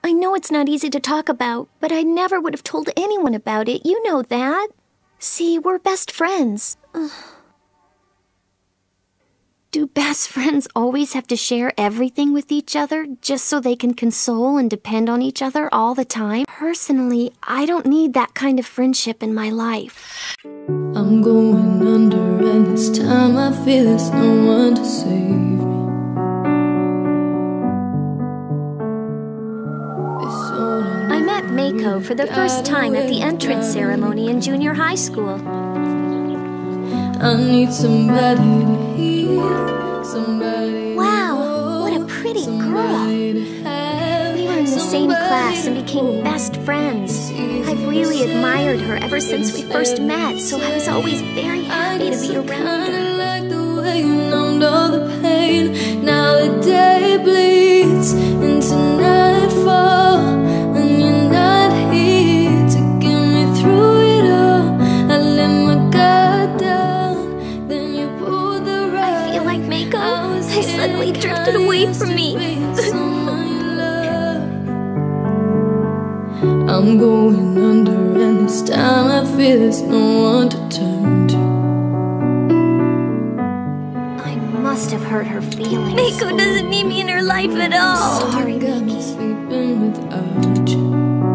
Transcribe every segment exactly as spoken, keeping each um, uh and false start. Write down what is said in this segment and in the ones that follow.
I know it's not easy to talk about, but I never would have told anyone about it. You know that. See, we're best friends. Ugh. Do best friends always have to share everything with each other just so they can console and depend on each other all the time? Personally, I don't need that kind of friendship in my life. I'm going under, and this time I feel there's no one to save me. I met Mako for the first time at the entrance ceremony in junior high school. I need somebody to heal, somebody. Wow, what a pretty girl. We were in the same class and became best friends. I've really admired her ever since we first met, so I was always very happy to be around her. Like the way you numbed all the pain. Now the day bleeds into nightfall, and you're not here to get me through it all. I let my guard down, then you pulled the rug. I feel like Mako has suddenly drifted away from me. I'm going under, and this time I feel there's no one to turn to. I must have hurt her feelings. Mako doesn't need me in her life at all. Sorry, Miki. Sleeping without you.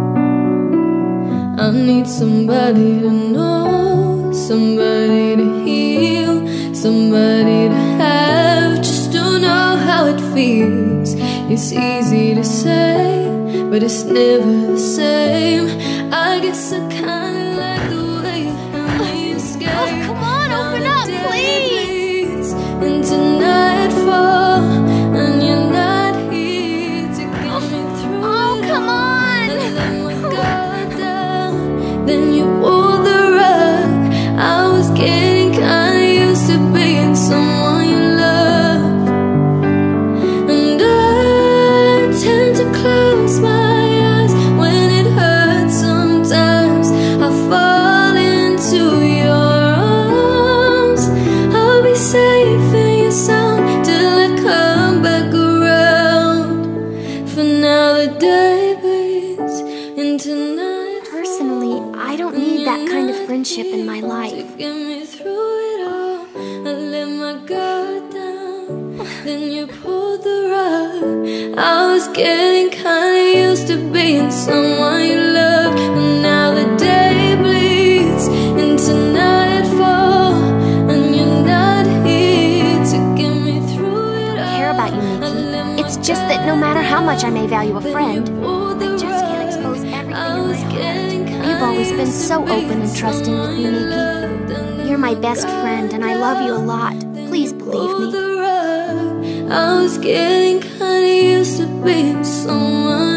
I need somebody to know, somebody to heal, somebody to have, just to know how it feels. It's easy to say, but it's never the same. I guess I kinda like the way you help me escape. Oh, come on, open up, please. Into nightfall, and you're not here to get me through. Oh, come on. I let my guard down, then you pulled the rug. I was getting kinda used to being someone you loved, and I tend to close my friendship in my life. To get me through it all, I let my guard down, then you pulled the rug. I was getting kinda used to being someone you loved, and now the day bleeds into nightfall, and you're not here to get me through it all. I care about you, Miki. It's just that no matter how much I may value a friend, I just can't expose everything in my heart. You've always been so open and trusting with me, Miki. You're my best friend, and I love you a lot. Please believe me. I was getting kinda used to being someone